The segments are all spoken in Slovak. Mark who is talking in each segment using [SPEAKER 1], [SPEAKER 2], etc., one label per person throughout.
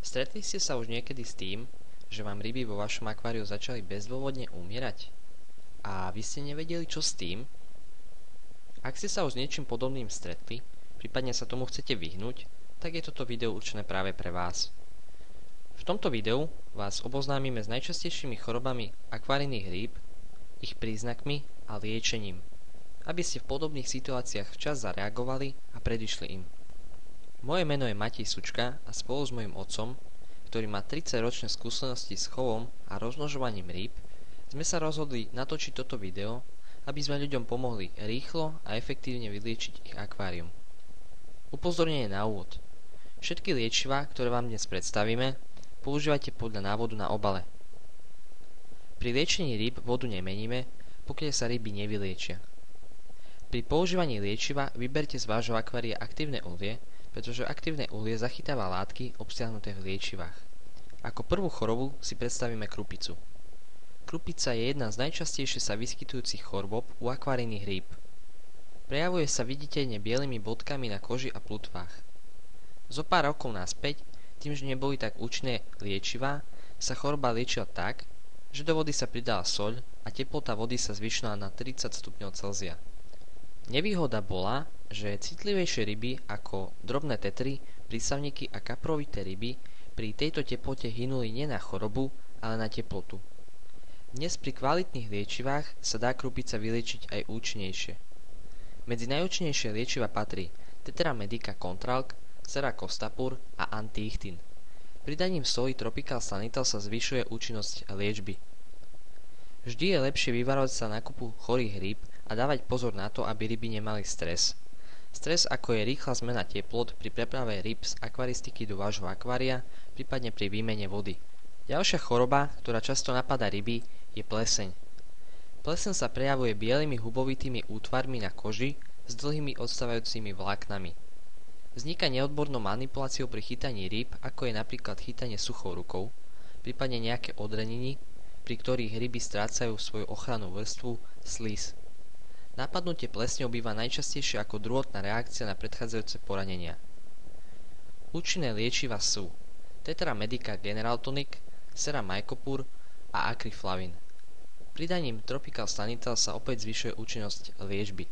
[SPEAKER 1] Stretli ste sa už niekedy s tým, že vám ryby vo vašom akváriu začali bezdôvodne umierať? A vy ste nevedeli, čo s tým? Ak ste sa už s niečím podobným stretli, prípadne sa tomu chcete vyhnúť, tak je toto video určené práve pre vás. V tomto videu vás oboznámime s najčastejšími chorobami akvárijných rýb, ich príznakmi a liečením, aby ste v podobných situáciách včas zareagovali a predišli im. Moje meno je Matej Sučka a spolu s mojím otcom, ktorý má 30-ročné skúsenosti s chovom a rozmnožovaním rýb, sme sa rozhodli natočiť toto video, aby sme ľuďom pomohli rýchlo a efektívne vyliečiť ich akvárium. Upozornenie na úvod. Všetky liečivá, ktoré vám dnes predstavíme, používajte podľa návodu na obale. Pri liečení rýb vodu nemeníme, pokiaľ sa ryby nevyliečia. Pri používaní liečiva vyberte z vášho akvária aktívne uhlie, pretože aktívne uhlie zachytáva látky obsiahnuté v liečivách. Ako prvú chorobu si predstavíme krupicu. Krupica je jedna z najčastejšie sa vyskytujúcich chorôb u akvárijných rýb. Prejavuje sa viditeľne bielými bodkami na koži a plutvách. Zo pár rokov naspäť, tým, že neboli tak účinné liečivá, sa choroba liečila tak, že do vody sa pridala soľ a teplota vody sa zvýšila na 30 stupňov Celzia. Nevýhoda bola, že citlivejšie ryby ako drobné tetry, prísavníky a kaprovité ryby pri tejto teplote hynuli nie na chorobu, ale na teplotu. Dnes pri kvalitných liečivách sa dá krupica vyliečiť aj účinnejšie. Medzi najúčinnejšie liečiva patrí Tetra Medica Contralk, Seracostapur a Antiichtin. Pridaním soli Tropical Sanital sa zvyšuje účinnosť liečby. Vždy je lepšie vyvarovať sa nákupu chorých rýb a dávať pozor na to, aby ryby nemali stres. Stres ako je rýchla zmena teplot pri preprave rýb z akvaristiky do vášho akvária, prípadne pri výmene vody. Ďalšia choroba, ktorá často napadá ryby, je pleseň. Pleseň sa prejavuje bielými hubovitými útvarmi na koži s dlhými odstávajúcimi vláknami. Vzniká neodbornou manipuláciou pri chytaní rýb, ako je napríklad chytanie suchou rukou, prípadne nejaké odreniny, pri ktorých ryby strácajú svoju ochrannú vrstvu slíz. Napadnutie plesňou býva najčastejšie ako druhotná reakcia na predchádzajúce poranenia. Účinné liečiva sú Tetra Medica General Tonic, Ceramycopur a Acryflavin. Pridaním Tropical Sanital sa opäť zvyšuje účinnosť liečby.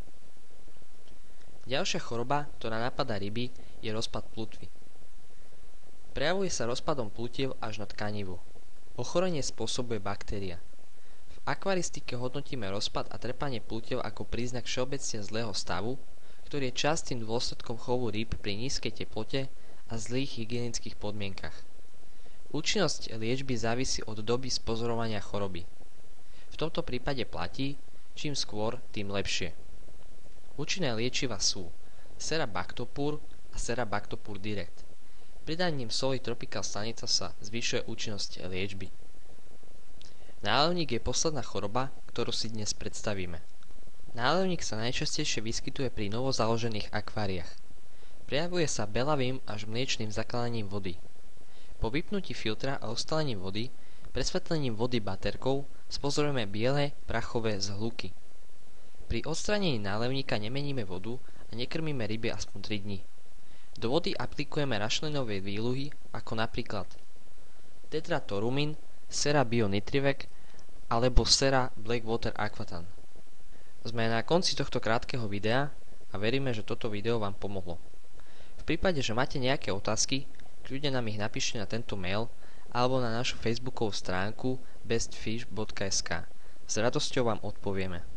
[SPEAKER 1] Ďalšia choroba, ktorá napadá ryby, je rozpad plutvy. Prejavuje sa rozpadom plutiev až na tkanivu. Ochorenie spôsobuje baktéria. V akvaristike hodnotíme rozpad a trepanie plutiev ako príznak všeobecne zlého stavu, ktorý je častým dôsledkom chovu rýb pri nízkej teplote a zlých hygienických podmienkach. Účinnosť liečby závisí od doby spozorovania choroby. V tomto prípade platí, čím skôr, tým lepšie. Účinné liečiva sú Serabactopur a Serabactopur Direct. Pridaním soli Tropical Sanital sa zvyšuje účinnosť liečby. Nálevník je posledná choroba, ktorú si dnes predstavíme. Nálevník sa najčastejšie vyskytuje pri novozaložených akváriách. Prejavuje sa belavým až mliečnym zakladaním vody. Po vypnutí filtra a ustalením vody, presvetlením vody baterkou spozorujeme biele prachové zhluky. Pri odstránení nálevníka nemeníme vodu a nekrmíme ryby aspoň 3 dni. Do vody aplikujeme rašelinové výluhy ako napríklad Tetratorumin, Sera Bio-Nitrivec alebo Sera Blackwater Aquatan. Sme na konci tohto krátkeho videa a veríme, že toto video vám pomohlo. V prípade, že máte nejaké otázky, kľudne nám ich napíšte na tento mail alebo na našu facebookovú stránku bestfish.sk. S radosťou vám odpovieme.